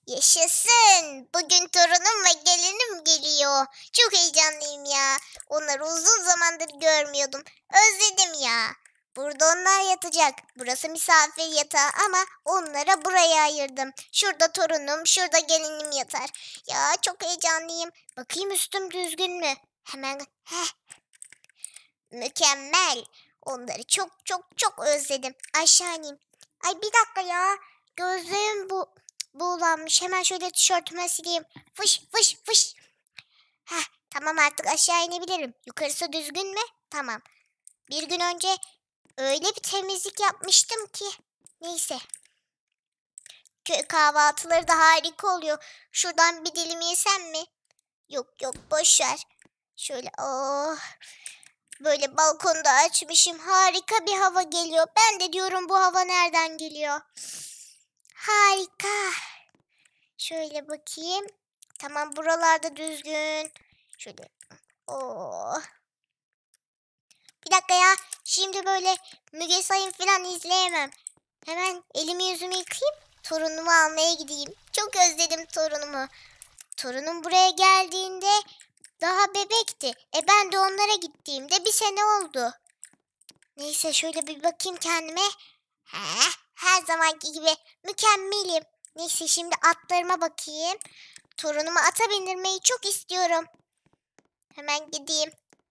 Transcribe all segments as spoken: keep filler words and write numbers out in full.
Yaşasın. Bugün torunum ve gelinim geliyor. Çok heyecanlıyım ya. Onları uzun zamandır görmüyordum. Özledim ya. Burada onlar yatacak. Burası misafir yatağı ama onlara burayı ayırdım. Şurada torunum, şurada gelinim yatar. Ya çok heyecanlıyım. Bakayım üstüm düzgün mü? Hemen. Heh. Mükemmel. Onları çok çok çok özledim. Aşağı ineyim. Ay bir dakika ya. Gözlerim bu buğulanmış. Hemen şöyle tişörtüme sileyim. Fış fış fış. Heh, tamam artık aşağı inebilirim. Yukarısı düzgün mü? Tamam. Bir gün önce öyle bir temizlik yapmıştım ki. Neyse. Köy kahvaltıları da harika oluyor. Şuradan bir dilim yesem mi? Yok yok boş ver. Şöyle oh. Böyle balkonda açmışım. Harika bir hava geliyor. Ben de diyorum bu hava nereden geliyor? Harika. Şöyle bakayım. Tamam buralarda düzgün. Şöyle. Oh. Bir dakika ya. Şimdi böyle Müge Sayın falan izleyemem. Hemen elimi yüzümü yıkayayım. Torunumu almaya gideyim. Çok özledim torunumu. Torunum buraya geldiğinde daha bebekti. E ben de onlara gittiğimde bir sene oldu. Neyse şöyle bir bakayım kendime. He, her zamanki gibi mükemmelim. Neyse şimdi atlarıma bakayım. Torunumu ata bindirmeyi çok istiyorum. Hemen gideyim.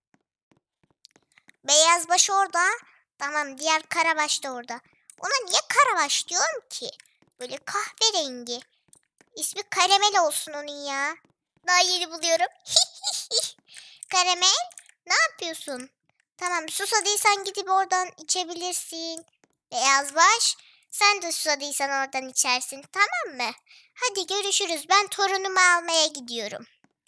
Beyazbaş orada. Tamam diğer Karabaş da orada. Ona niye Karabaş diyorum ki? Böyle kahverengi. İsmi Karamel olsun onun ya. Daha yeni buluyorum. Karamel ne yapıyorsun? Tamam susadıysan gidip oradan içebilirsin. Beyazbaş sen de susadıysan oradan içersin tamam mı? Hadi görüşürüz ben torunumu almaya gidiyorum.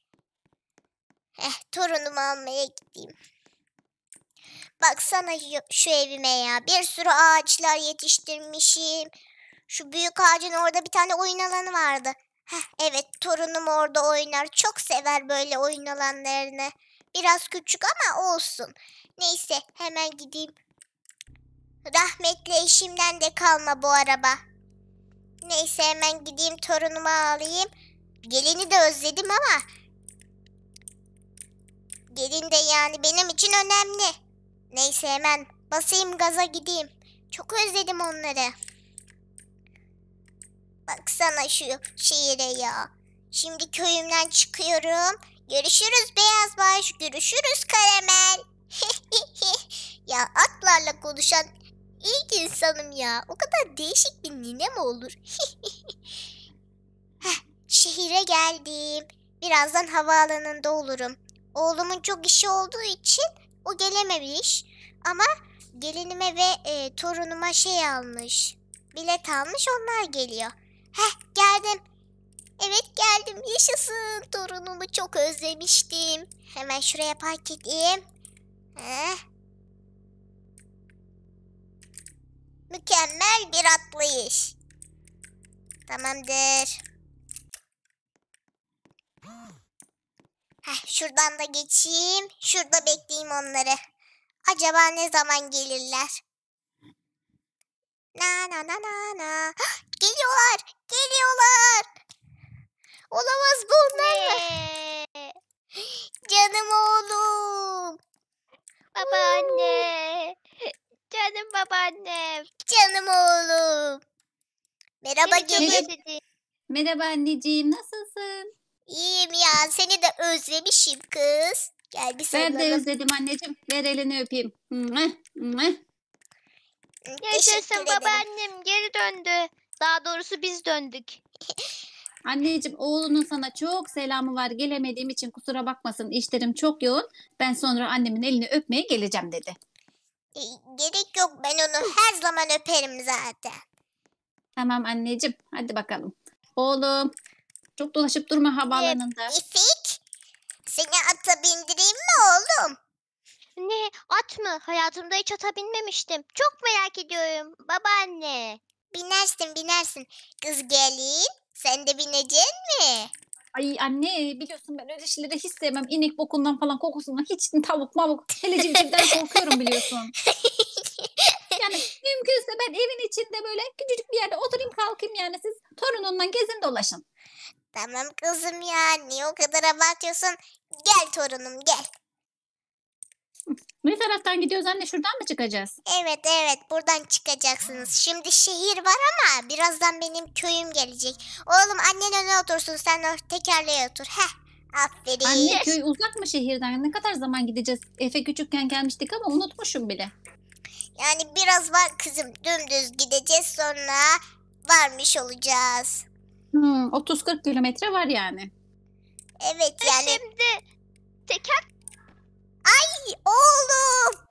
Eh torunumu almaya gideyim. Baksana şu, şu evime ya bir sürü ağaçlar yetiştirmişim. Şu büyük ağacın orada bir tane oyun alanı vardı. Heh, evet torunum orada oynar. Çok sever böyle oyun alanlarını. Biraz küçük ama olsun. Neyse hemen gideyim. Rahmetli eşimden de kalma bu araba. Neyse hemen gideyim torunumu alayım. Gelini de özledim ama. Gelin de yani benim için önemli. Neyse hemen basayım gaza gideyim. Çok özledim onları. Baksana şu şehire ya. Şimdi köyümden çıkıyorum. Görüşürüz Beyazbaş. Görüşürüz Karamel. Ya atlarla konuşan ilk insanım ya. O kadar değişik bir ninem olur. Heh, şehire geldim. Birazdan havaalanında olurum. Oğlumun çok işi olduğu için o gelememiş. Ama gelinime ve e, torunuma şey almış. Bilet almış onlar geliyor. Heh geldim. Evet geldim yaşasın. Torunumu çok özlemiştim. Hemen şuraya park edeyim. Heh. Mükemmel bir atlayış. Tamamdır. Heh, şuradan da geçeyim. Şurada bekleyeyim onları. Acaba ne zaman gelirler? Na na na na na. Hah, geliyorlar. Geliyorlar. Olamaz bu onlar mı? Canım oğlum. Babaanne. Canım babaannem. Canım oğlum. Merhaba Seni çok gelin. özledim. Merhaba anneciğim, nasılsın? İyiyim ya. Seni de özlemişim kız. Gel bir Ben de sarılalım. özledim anneciğim. Ver elini öpeyim. Mwah, mwah. Teşekkür Yaşasın ederim. babaannem geri döndü. Daha doğrusu biz döndük. Anneciğim oğlunun sana çok selamı var. Gelemediğim için kusura bakmasın. İşlerim çok yoğun. Ben sonra annemin elini öpmeye geleceğim dedi. E, gerek yok. Ben onu her zaman öperim zaten. Tamam anneciğim, hadi bakalım. Oğlum, çok dolaşıp durma havaalanında. İfik, seni ata bindireyim mi oğlum? Ne at mı? Hayatımda hiç ata binmemiştim. Çok merak ediyorum babaanne. Binersin binersin. Kız gelin, sen de bineceksin mi? Ay anne, biliyorsun ben öyle şeyleri hiç sevmem. İnek bokundan falan kokusundan hiç tavuk mavuk hele civcivden korkuyorum biliyorsun. Yani mümkünse ben evin içinde böyle küçücük bir yerde oturayım kalkayım yani siz torununla gezin dolaşın. Tamam kızım ya. Niye o kadar abartıyorsun? Gel torunum gel. Ne taraftan gidiyoruz anne şuradan mı çıkacağız? Evet evet buradan çıkacaksınız. Şimdi şehir var ama birazdan benim köyüm gelecek. Oğlum annen öne otursun sen o tekerleğe otur. Heh aferin. Anne köy uzak mı şehirden? Ne kadar zaman gideceğiz? Efe küçükken gelmiştik ama unutmuşum bile. Yani biraz var kızım dümdüz gideceğiz sonra varmış olacağız. Hmm, otuz kırk kilometre var yani. Evet yani. Şimdi teker Ay oğlum.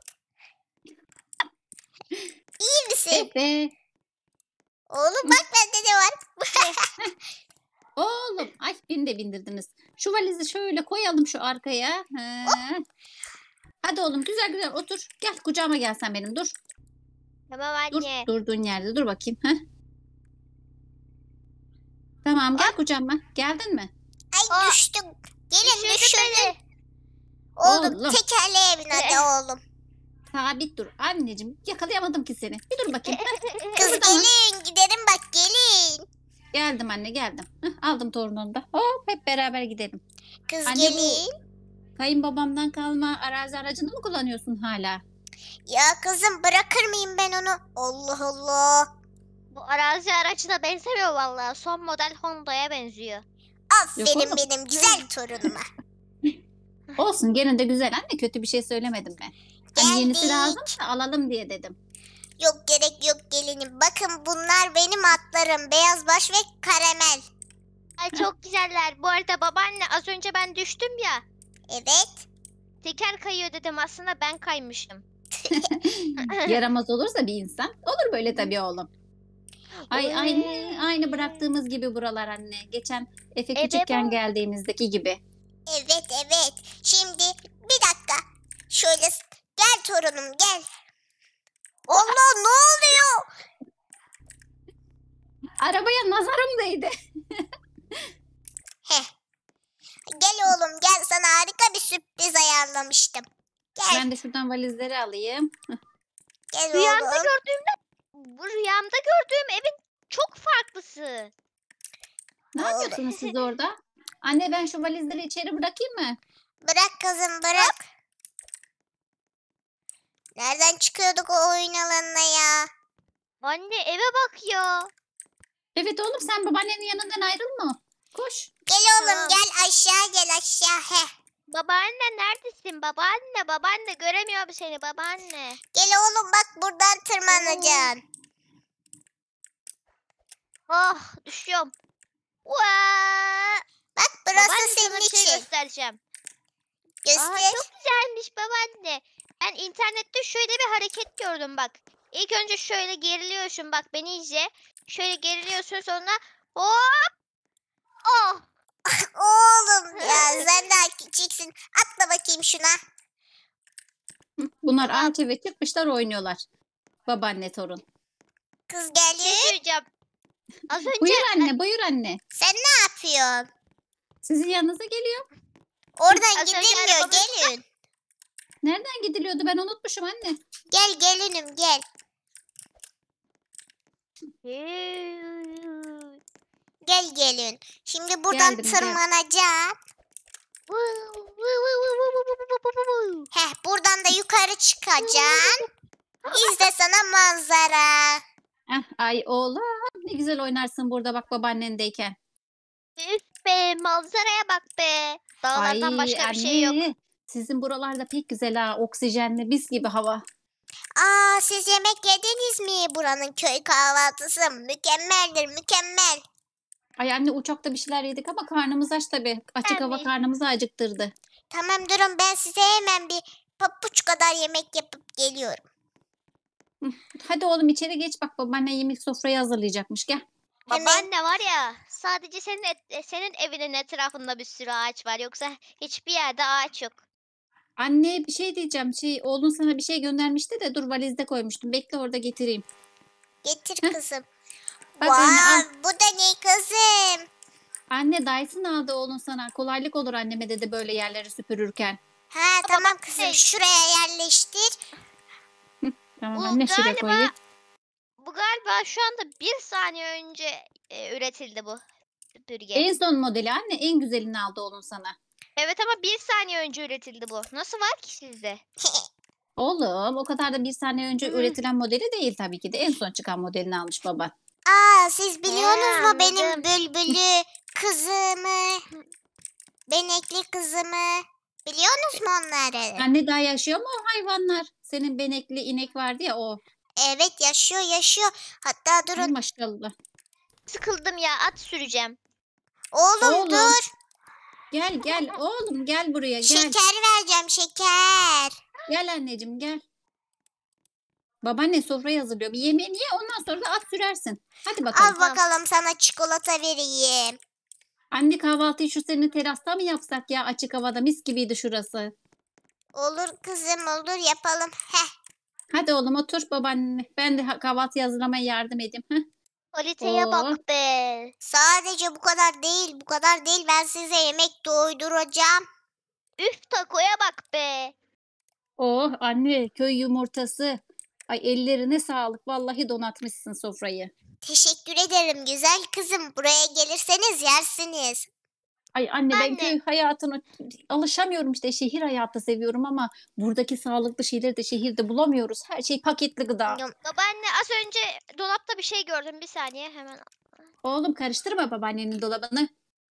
İyi misin? Efe. Oğlum bak bende ne var? Oğlum. Ay beni de bindirdiniz. Şu valizi şöyle koyalım şu arkaya. He. Hadi oğlum güzel güzel otur. Gel kucağıma gel sen benim dur. Tamam Dur anne. durduğun yerde dur bakayım. Heh. Tamam gel kucağıma. Geldin mi? Ay Aa, düştüm. Gelin Düşürdü düşürdüm. beni. Oğlum Oğlum. tekerleğe bin hadi oğlum. Sabit dur. Anneciğim yakalayamadım ki seni. Bir dur bakayım. Heh, Kız burada mı? gelin gidelim bak gelin. Geldim anne geldim. Heh, aldım torununu da. Hop hep beraber gidelim. Kız Anne, bu- gelin. Kayınbabamdan kalma arazi aracını mı kullanıyorsun hala? Ya kızım bırakır mıyım ben onu? Allah Allah. Bu arazi aracına benzemiyor vallahi. Son model Honda'ya benziyor. Aferin oğlum. benim güzel torunuma. Olsun gene de güzel anne kötü bir şey söylemedim ben. Hani yenisi Geldik. lazım da alalım diye dedim. Yok gerek yok gelinim. Bakın bunlar benim atlarım. Beyaz baş ve karamel. Ay çok güzeller. Bu arada babaanne az önce ben düştüm ya. Evet. Teker kayıyor dedim aslında ben kaymışım. Yaramaz olursa bir insan. Olur böyle tabii oğlum. Ay aynı aynı bıraktığımız gibi buralar anne. Geçen Efe Evet, küçükken baba. geldiğimizdeki gibi. Evet evet. Şimdi bir dakika. Şöyle s- gel torunum gel. Allah ne oluyor? Arabaya nazarım değdi. Heh. Gel oğlum gel sana harika bir sürpriz ayarlamıştım. Gel Ben de şuradan valizleri alayım. gel Rüyamda oğlum. gördüğümde bu rüyamda gördüğüm evin çok farklısı. Ne Oğlum. yapıyorsunuz siz orada? Anne ben şu valizleri içeri bırakayım mı? Bırak kızım bırak. Nereden çıkıyorduk o oyun alanına ya? Anne eve bak ya. Evet oğlum sen babaannenin yanından ayrılma. Koş. Gel oğlum Tamam. gel aşağı gel aşağı. Heh. Babaanne neredesin? Babaanne babaanne göremiyorum seni babaanne. Gel oğlum bak buradan tırmanacaksın. Oh düşüyorum. Vaa! Bak burası Babaanne senin sana bir şey için. göstereceğim. Aa, Göster. çok güzelmiş babaanne. Ben internette şöyle bir hareket gördüm bak. İlk önce şöyle geriliyorsun bak beni izle. Şöyle geriliyorsun sonra hop. Oh. Oğlum ya sen daha küçüksün. Atla bakayım şuna. Hı, bunlar Tamam. ağaç eve çıkmışlar oynuyorlar. Babaanne torun. Kız Bir şey gelin. söyleyeceğim. Az önce Buyur anne buyur anne. Sen ne yapıyorsun? Sizin yanınıza geliyor. Oradan Az önce gidilmiyor arabamız- gelin. Nereden gidiliyordu ben unutmuşum anne. Gel gelinim gel. Gel gelin. Şimdi buradan Geldim, gel. tırmanacağım. Heh buradan da yukarı çıkacaksın. İzle sana manzara. Eh, ay oğlum ne güzel oynarsın burada bak babaannendeyken. Üf be manzaraya bak be. Dağlardan Ay başka anne. bir şey yok. Sizin buralarda pek güzel ha oksijenli mis gibi hava. Aa siz yemek yediniz mi? Buranın köy kahvaltısı mükemmeldir mükemmel. Ay anne uçakta bir şeyler yedik ama karnımız aç tabii. Açık hava Tabii. karnımızı acıktırdı. Tamam durun ben size hemen bir papuç kadar yemek yapıp geliyorum. Hadi oğlum içeri geç bak babaanne yemek sofrayı hazırlayacakmış gel. Hemen. Babaanne var ya sadece senin et- e, senin evinin etrafında bir sürü ağaç var. Yoksa hiçbir yerde ağaç yok. Anne bir şey diyeceğim. Şey oğlun sana bir şey göndermişti de dur valizde koymuştum. Bekle orada getireyim. Getir kızım. Bak anne al. Vay bu da ne kızım? Anne Dyson aldı oğlun sana. Kolaylık olur anneme dedi böyle yerleri süpürürken. Ha tamam bak, kızım hey. şuraya yerleştir. Tamam Bu anne şuraya galiba koyayım. bu galiba şu anda bir saniye önce e, üretildi bu süpürge. En son modeli anne, en güzelini aldı oğlum sana. Evet ama bir saniye önce üretildi bu. Nasıl var ki sizde? Oğlum o kadar da bir saniye önce Hı. üretilen modeli değil tabii ki de. En son çıkan modelini almış baba. Aa, siz biliyorsunuz He, mu benim anladım. bülbülü, kızımı, benekli kızımı? Biliyorsunuz mu onları? Anne daha yaşıyor mu o hayvanlar? Senin benekli inek vardı ya o. Evet, yaşıyor yaşıyor. Hatta Ay durun. maşallah. Sıkıldım ya, at süreceğim. Oğlum Oğlum dur. gel gel oğlum gel buraya gel. Şeker vereceğim, şeker. Gel anneciğim gel. Babaanne sofrayı hazırlıyor. Bir yemeğini ye ondan sonra da at sürersin. Hadi bakalım. Al bakalım, sana çikolata vereyim. Anne kahvaltıyı şu senin terasta mı yapsak ya? Açık havada mis gibiydi şurası. Olur kızım, olur, yapalım. Heh. Hadi oğlum otur babaanne. Ben de ha- kahvaltıyı hazırlamaya yardım edeyim. Heh. Kaliteye Oo. bak be. Sadece bu kadar değil, bu kadar değil. Ben size yemek doyduracağım. Üf, takoya bak be. Oh anne köy yumurtası. Ay ellerine sağlık. Vallahi donatmışsın sofrayı. Teşekkür ederim güzel kızım. Buraya gelirseniz yersiniz. Ay anne ben Anne. köy hayatına alışamıyorum işte. Şehir hayatı seviyorum ama buradaki sağlıklı şeyleri de şehirde bulamıyoruz. Her şey paketli gıda. Yum. Babaanne, az önce dolapta bir şey gördüm. Bir saniye hemen. Oğlum karıştırma babaannenin dolabını.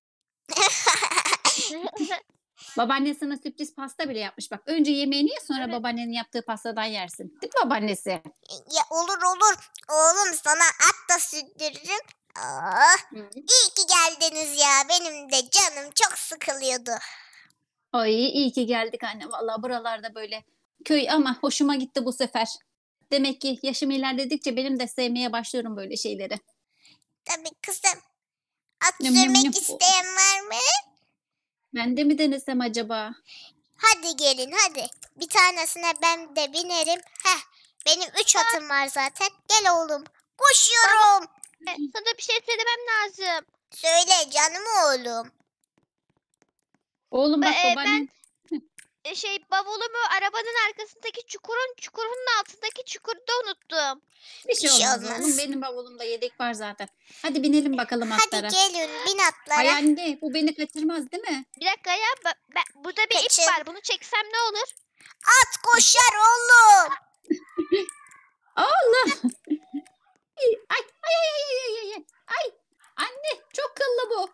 Babaannen sana sürpriz pasta bile yapmış. Bak önce yemeğini ye sonra Evet. babaannenin yaptığı pastadan yersin. Değil mi babaannesi? Ya olur olur. Oğlum sana at da sürdürürüm. Aa, Hı. iyi ki geldiniz ya. Benim de canım çok sıkılıyordu. Ay iyi ki geldik anne. Vallahi buralarda böyle köy ama hoşuma gitti bu sefer. Demek ki yaşım ilerledikçe benim de sevmeye başlıyorum böyle şeyleri. Tabii kızım. At Yum yum sürmek yum. isteyen var mı? Ben de mi denesem acaba? Hadi gelin hadi. Bir tanesine ben de binerim. Heh, benim üç atım var zaten. Gel oğlum. Koşuyorum. E, Sana bir şey söylemem lazım. Söyle canım oğlum. Oğlum bak Be- e, babaannen E, Şey bavulumu arabanın arkasındaki çukurun çukurun altındaki çukurda unuttum. bir şey Bir şey olmaz olmaz. oğlum. Benim bavulumda yedek var zaten. Hadi binelim bakalım Hadi atlara. gelin bin Ay atlara. anne bu beni kaçırmaz değil mi? Bir dakika ya, ba- ben- burada bir Kaçın. ip var. Bunu çeksem ne olur? At koşar oğlum. Allah! Ay ay ay ay ay ay ay. Ay anne çok kıllı bu.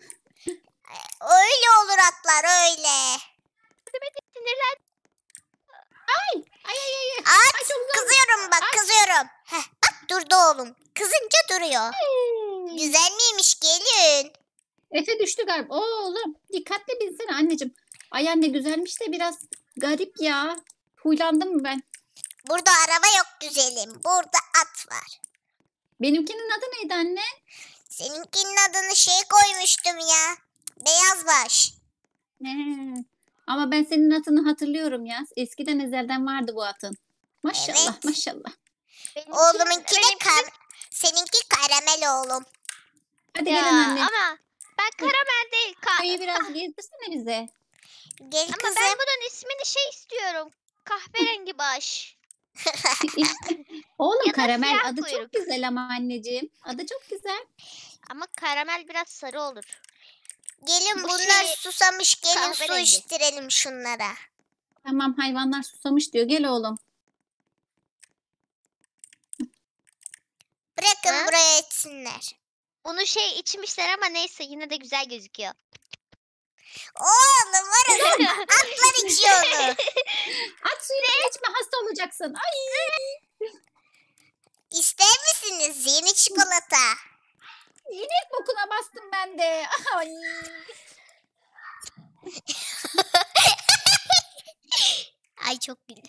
Öyle olur atlar öyle. Sinirlen. Ay ay ay ay. At. Ay çok zor. Kızıyorum bak kızıyorum. Heh, bak durdu oğlum. Kızınca duruyor. Güzel miymiş gelin. Efe düştü galiba. Oğlum dikkatli binsene anneciğim. Ay anne güzelmiş de biraz garip ya. Huylandım mı ben? Burada araba yok güzelim. Burada at var. Benimkinin adı neydi anne? Seninkinin adını şey koymuştum ya. Beyaz baş. He. Ama ben senin atını hatırlıyorum ya. Eskiden ezelden vardı bu atın. Maşallah Evet. maşallah. Benimkinin- Oğlumunki de benimkinin- kar seninki karamel oğlum. Hadi Ya, gelin anne. ama ben karamel değil. Ka- Köyü biraz gezdirsene bize. Gel ama kızım. ben bunun ismini şey istiyorum. Kahverengi baş. Oğlum Ya da karamel siyah adı kuyruk. çok güzel ama anneciğim. Adı çok güzel. Ama karamel biraz sarı olur. Gelin Bu bunlar şey susamış. Gelin su kahverengi. içtirelim şunlara. Tamam hayvanlar susamış diyor. Gel oğlum. Bırakın Ha? buraya etsinler. Bunu şey içmişler ama neyse, yine de güzel gözüküyor. Oğlum var ya, atlar içiyor onu. At suyunu içme hasta olacaksın. Ay İster misiniz yeni çikolata? inek bokuna bastım ben de. Ay. Ay çok güldüm.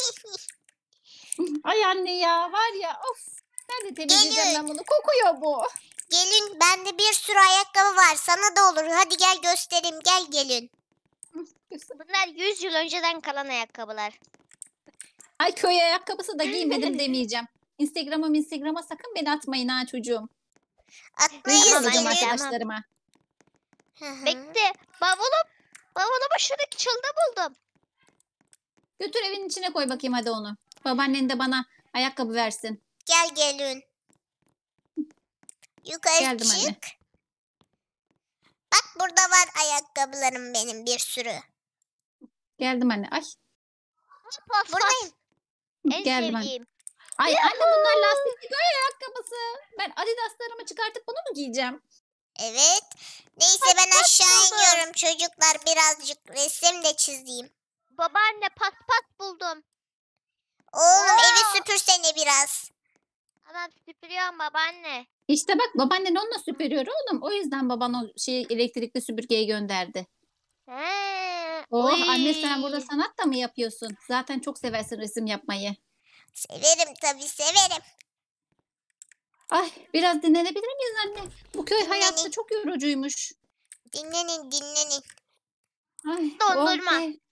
Ay anne ya var ya of. Nerede temizleyeceğim Gelin. ben bunu? Kokuyor bu. Gelin bende bir sürü ayakkabı var. Sana da olur. Hadi gel göstereyim. Gel gelin. Bunlar yüz yıl önceden kalan ayakkabılar. Ay köy ayakkabısı da giymedim demeyeceğim. Instagram'a Instagram'a sakın beni atmayın ha çocuğum. Atmayız Rezil Tamam, olacağım anne, gelin. tamam. arkadaşlarıma. Hı hı. Bekle. Bavulum. Bavulumu şuradaki çölde buldum. Götür evin içine koy bakayım hadi onu. Babaannen de bana Ayakkabı versin. Gel gelin. Yukarı Geldim anne. çık. Bak burada var ayakkabılarım benim bir sürü. Geldim anne. Ay Pas pas. Buradayım. En geldim anne. sevdiğim. Ay anne bunlar lastikli göğe ayakkabısı. Ben Adidaslarımı çıkartıp bunu mu giyeceğim? Evet. Neyse Bak, ben bak aşağı buldum. iniyorum çocuklar. Birazcık resim de çizeyim. Babaanne pas pas buldum. Oğlum Wow. evi süpürsene biraz. Tamam süpürüyorum babaanne. İşte bak babaannen onunla süpürüyor oğlum. O yüzden baban o şeyi elektrikli süpürgeyi gönderdi. He. Oh Oy. anne sen burada sanat da mı yapıyorsun? Zaten çok seversin resim yapmayı. Severim tabii severim. Ay biraz dinlenebilir miyiz anne? Bu köy Dinlenin. hayatı çok yorucuymuş. Dinlenin dinlenin. Ay, Dondurma. oh be.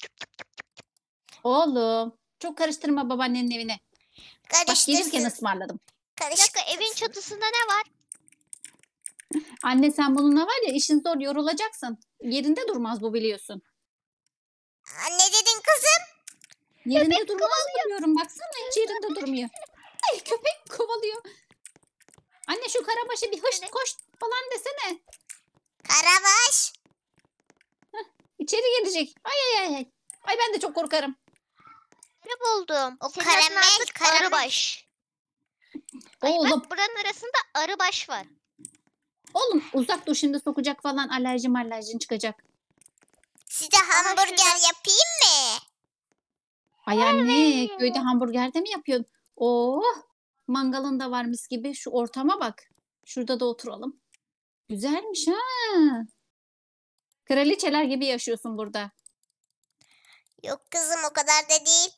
Oğlum çok karıştırma babaannenin evine. Bak gelirken Karıştırsın. ısmarladım. Bir dakika evin Karıştırsın. çatısında ne var? Anne sen bununla var ya işin zor yorulacaksın. Yerinde durmaz bu biliyorsun. Aa, ne dedin kızım? Yerinde durmaz mı diyorum baksana hiç yerinde durmuyor. Ay köpek kovalıyor. Anne şu karabaşı bir hışt koş falan desene. Karabaş. İçeri gelecek. Ay ay ay. Ay Ay, ben de çok korkarım. Ne buldum? O Senin karamel, adın artık karamel. Arıbaş. Ay Oğlum, bak buranın arasında arıbaş var. oğlum uzak dur şimdi sokacak falan alerjim alerjin çıkacak. Size hamburger şurada. yapayım mı? Ay anne Evet. köyde hamburger de mi yapıyorsun? Oh mangalın da var mis gibi. Şu ortama bak. Şurada da oturalım. Güzelmiş ha. Kraliçeler gibi yaşıyorsun burada. Yok kızım o kadar da değil.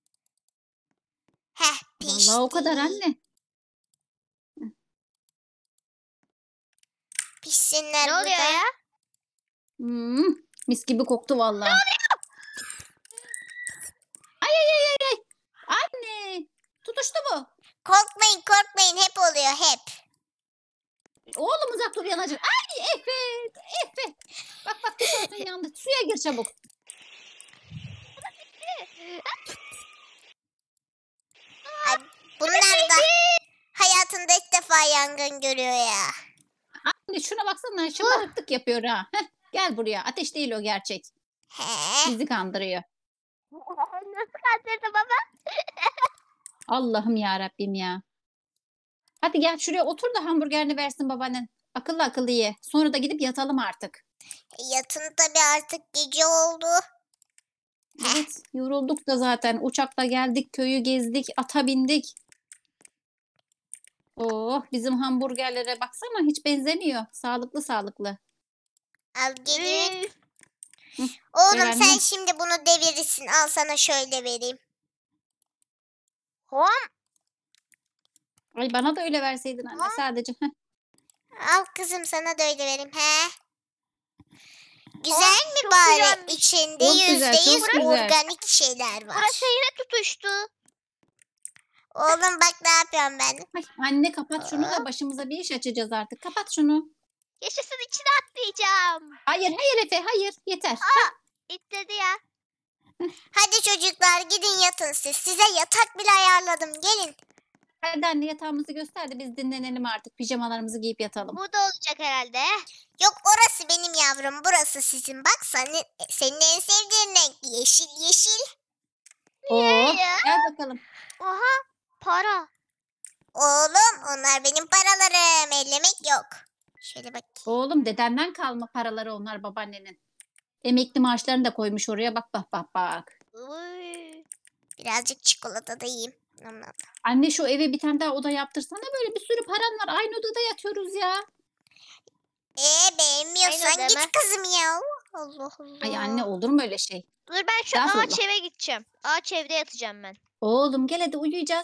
Heh pişti. Vallahi o kadar anne. Pişsinler Ne burada. oluyor ya? Hmm, mis gibi koktu vallahi. Ay ay ay ay ay. Anne tutuştu bu. Korkmayın korkmayın hep oluyor hep. Oğlum uzak dur yanacak. Ay Efe. Efe. Bak bak tişörtün yandı. Suya gir çabuk. Ay, bunlar da hayatında ilk defa yangın görüyor ya. Anne şuna baksana şımarıklık yapıyor ha. Heh, gel buraya. Ateş değil o gerçek. He. Bizi kandırıyor. Nasıl kandırdı baba? Allah'ım ya Rabbim ya. Hadi gel şuraya otur da hamburgerini versin babaannen. Akıllı akıllı ye. Sonra da gidip yatalım artık. Yatın tabii artık gece oldu. Evet, yorulduk da zaten. Uçakla geldik, köyü gezdik, ata bindik. Oh, bizim hamburgerlere baksana hiç benzemiyor. Sağlıklı sağlıklı. Al gelin. Üf. Oğlum ver sen anne. şimdi bunu devirirsin. Al sana şöyle vereyim. Hom. Ay bana da öyle verseydin anne sadece. Heh. Al kızım sana da öyle vereyim. He. Güzel Oh, mi çok bari? güzelmiş. İçinde Çok güzel, yüzde çok yüz güzel. organik şeyler var. Burası yine tutuştu. Oğlum bak ne yapıyorum ben. Ay, anne kapat şunu da başımıza bir iş açacağız artık. Kapat şunu. Yaşasın içine atlayacağım. Hayır, hayır Efe, hayır. Yeter. İtledi ya. Hadi çocuklar gidin yatın siz. Size yatak bile ayarladım. Gelin. Hadi anne yatağımızı göster de biz dinlenelim artık. Pijamalarımızı giyip yatalım. Bu da olacak herhalde. Yok orası benim yavrum. Burası sizin. Bak senin, senin en sevdiğin renk yeşil yeşil. Oh, ya? gel bakalım. Oha para. Oğlum onlar benim paralarım. Ellemek yok. Şöyle bak. Oğlum dedenden kalma paraları onlar babaannenin. Emekli maaşlarını da koymuş oraya bak bak bak bak. Uy. Birazcık çikolata da yiyeyim. Nam nam. Anne şu eve bir tane daha oda yaptırsana böyle bir sürü paran var. Aynı odada yatıyoruz ya. Ee beğenmiyorsan Aynı git deme. kızım ya. Allah Allah. Ay anne olur mu öyle şey? Dur ben şu Estağfurullah. ağaç eve gideceğim. Ağaç evde yatacağım ben. Oğlum gel hadi uyuyacağız.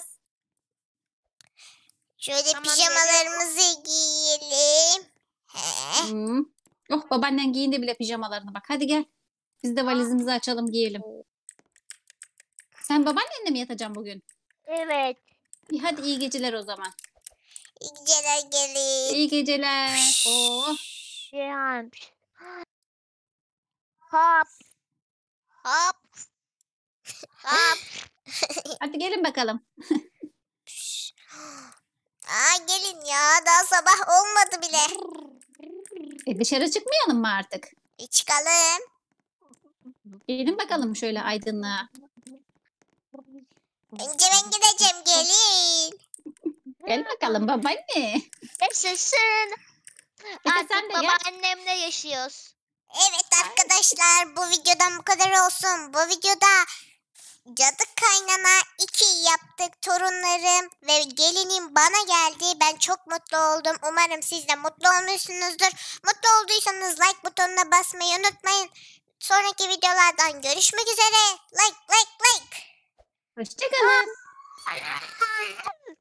Şöyle Tamam, pijamalarımızı giyelim. He. Hmm. Oh babaannen giyindi bile pijamalarını bak. Hadi gel. Biz de valizimizi açalım giyelim. Sen babaannenle mi yatacaksın bugün? Evet. İyi hadi iyi geceler o zaman. İyi geceler gelin. İyi geceler. Oh. Cihan. Hop. Hop. Hop. Hadi gelin bakalım. Aa, gelin ya, daha sabah olmadı bile. E, dışarı çıkmayalım mı artık? Bir çıkalım. Gelin bakalım şöyle aydınlığa. Önce ben gideceğim, gelin. Gel bakalım babaanne. Yaşasın. Efe Artık sen de gel. babaannemle yaşıyoruz. Evet arkadaşlar, bu videodan bu kadar olsun. Bu videoda Cadı Kaynana iki yaptık, torunlarım ve gelinim bana geldi. Ben çok mutlu oldum. Umarım siz de mutlu olmuşsunuzdur. Mutlu olduysanız like butonuna basmayı unutmayın. Sonraki videolardan görüşmek üzere. Like like like. Hoşçakalın.